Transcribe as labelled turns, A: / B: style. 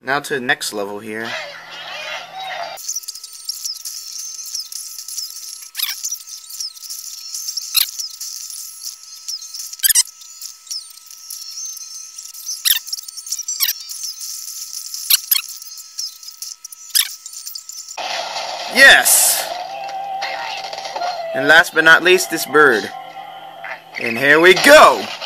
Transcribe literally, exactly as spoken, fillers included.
A: Now to the next level here. Yes! And last but not least, this bird. And here we go!